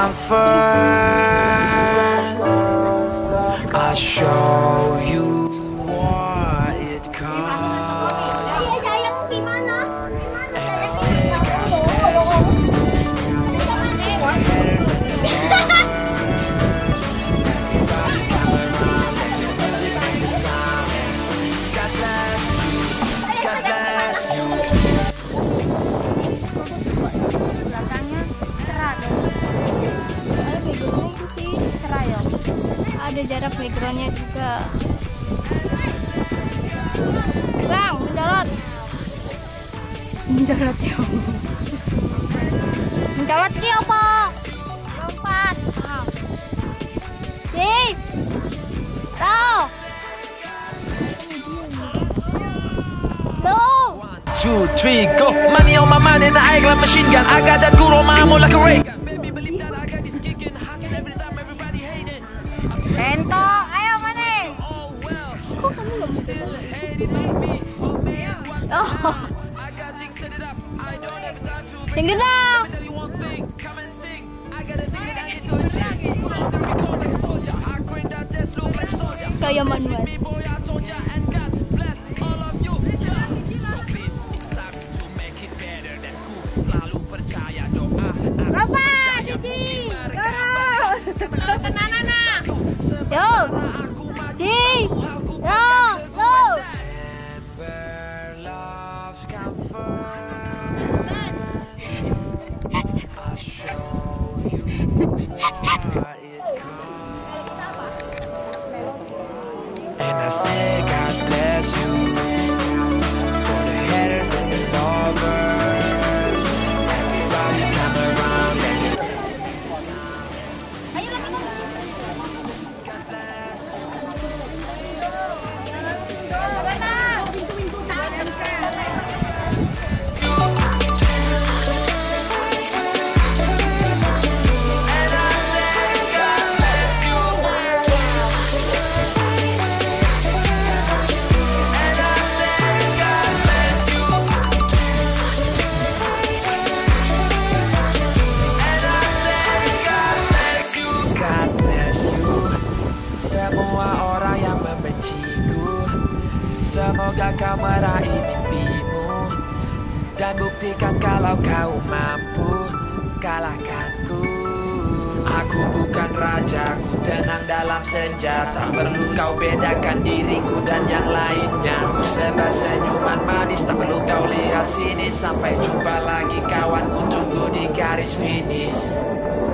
come first. I'll show you what it comes. And I say God bless you. Everybody come around, let the music make the sound. God bless you, God bless you. Belakangnya cerah deh. Ada backgroundnya itu sih cerah ya. Ada jarak backgroundnya juga. Bang, mencolot. Mencolot ya. Mencolot ki apa? Lompat. Sip. Tuh. Tuh. 2, 3, go. Money on my mind and I act like machine gun. I got that good on my arm like a ray gun. Baby, believe that I got this kicking. Hustle every time everybody hating. Bento, ayo mana? Oh well. Kok kamu nggak bisa? Still hating on me. Oh man, what the Oh, I got things set it up. I don't have time to tinggi dong. Let me tell you one thing. Come and sing. I got a thing that I need to achieve. Pull on the record like a soldier. I create that dance look like a soldier. Kayak Manuel. Me boy, I told ya, and God bless all of you. So please, it's time to make it better than cool. Selalu percaya doa. Rafa, Cici, Doro. Banana. Yo, Cici, yo, yo. Where love's come first, I'll show you what it comes. And I say God bless you for the haters and the lovers. Everybody come around and God bless you. And I say God bless you. And I say God bless you. And I say God bless you. God bless you. Semua orang yang membenciku, semoga kau meraih mimpimu dan buktikan kalau kau mampu kalahkanku. Aku bukan raja, ku tenang dalam senja. Tak perlu kau bedakan diriku dan yang lainnya. Ku sebar senyuman manis, tak perlu kau lihat sini. Sampai jumpa lagi kawan, ku tunggu di garis finish.